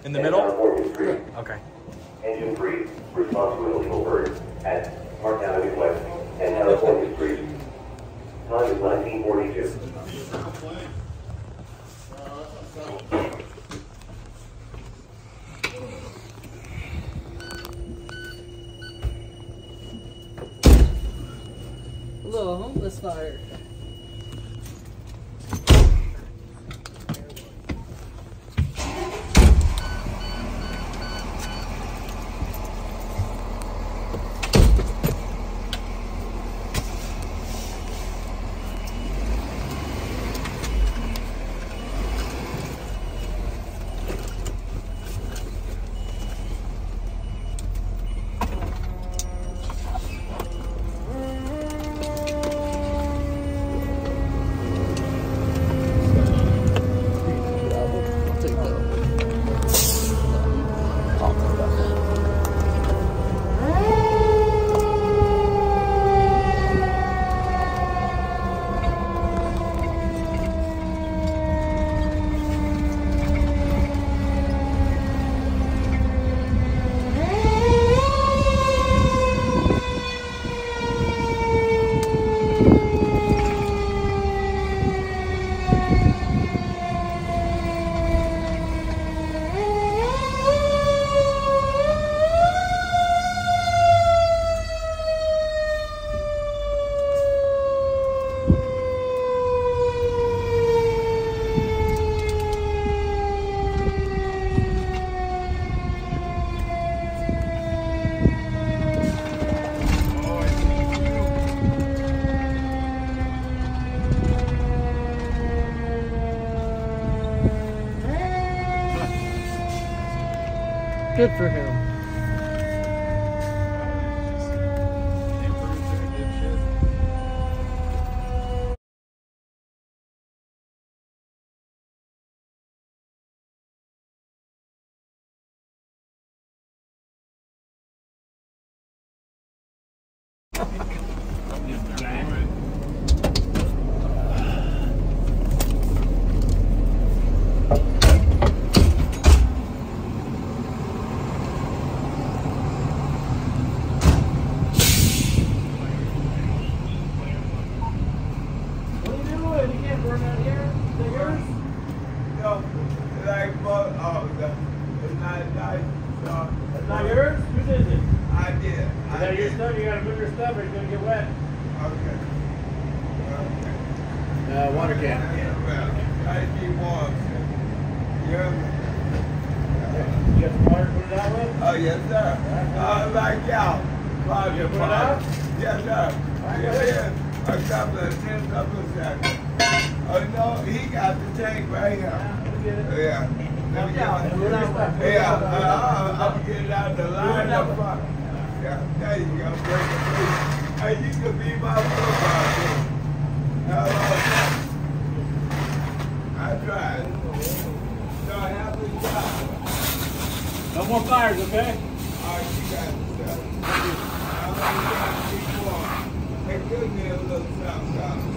In the middle? Street. Okay. Engine 3, response to illegal bird at Park Avenue West and California Street. Time is 1942. Little homeless fire. Good for him. That's not yours? Whose is it? I did. Is that your stuff? You gotta move your stuff or it's gonna get wet. Okay. Water can. Well, I need warm. Yeah. You got some water to put it out with? Oh, yes, sir. Like y'all. You put it out? Yes, sir. Yeah, a couple of 10 couple of seconds. Oh, no, he got the tank right here. Yeah. Let me get it. Yeah, I'm getting out the line up front. Yeah, there you go. Break it free. Hey, you could be my football team. I tried. So happy job. No more fires, okay? All right, you got it, sir. I'm going to keep on. Hey, give me a little something.